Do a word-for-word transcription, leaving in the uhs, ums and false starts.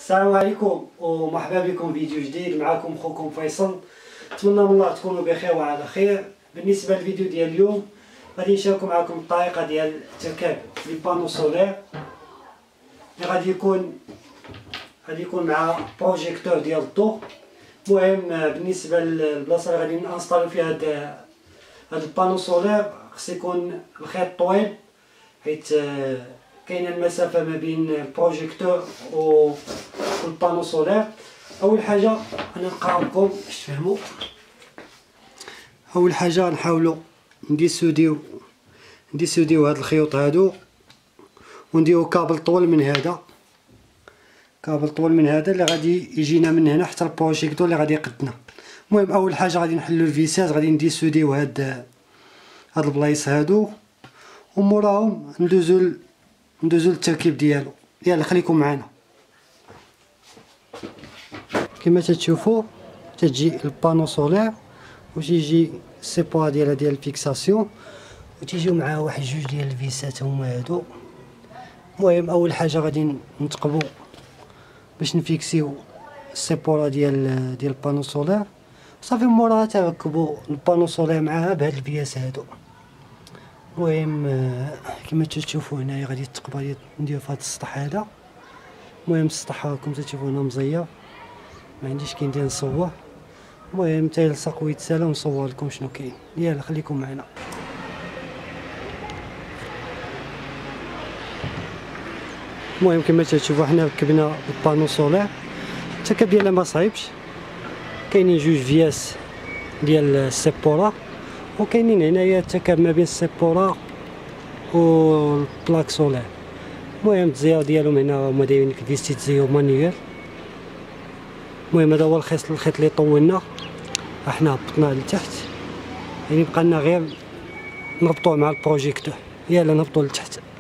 السلام عليكم ومرحبا بكم فيديو جديد. معكم خوكم فيصل. نتمنى من الله تكونوا بخير وعلى خير. بالنسبه للفيديو ديال اليوم غادي نشارك معكم الطريقه ديال تركيب لي بانو سولير اللي غادي يكون غادي يكون مع بروجيكتور ديال الضوء. المهم بالنسبه للبلاصه اللي غادي نانستاليو فيها هاد هاد البانو سولير خص يكون الخيط طويل، حيت كاينه المسافه ما بين البروجيكتور والبانو سولير. اول حاجه انا نقراوكم باش تفهموا. اول حاجه نحاولوا نديسوديو نديسوديو هاد الخيوط هادو ونديرو كابل طول من هذا، كابل طول من هذا اللي غادي يجينا من هنا حتى البروجيكتور اللي غادي يقدنا. المهم اول حاجه غادي نحلو الفيساج، غادي نديسوديو هاد هاد البلايص هادو وموراهم ندوزو ندوزو للتركيب ديالو. يلا خليكم معنا. كما تتشوفوا تتجي البانو سولير وتيجي السيبورا ديالها ديال الفيكساسيون وتيجيو معاه واحد جوج ديال الفيسات هما هادو. المهم اول حاجه غادي نتقبو باش نفيكسيو السيبورا ديال ديال البانو سولير، صافي موراها تركبوا البانو سولير معاها بهاد الفياس هادو. المهم كما تشوفوا هنايا غادي تقبل نديرو في هذا السطح هذا. المهم السطح راكم تشوفوا هنا مزير، ما عنديش كي ندير نصور. المهم تيلصق ويتسالى ونصور لكم شنو كاين. يلا خليكم معنا. المهم كما تشوفوا حنا ركبنا البانو سولير، التركيب ديالها ما صعيبش. كاينين جوج فياس ديال السيبورا وكاينين هنايا التركيب ما بين السيبورا والبلاك سولير. المهم التزيير ديالهم هنا هما دايرين كيف تيتزيرو مانيوال. المهم هذا هو الخيط الخيط اللي طولنا، احنا هبطناه لتحت، يعني بقى لنا غير نربطوه مع البروجيكتور. يلا نهبطو لتحت.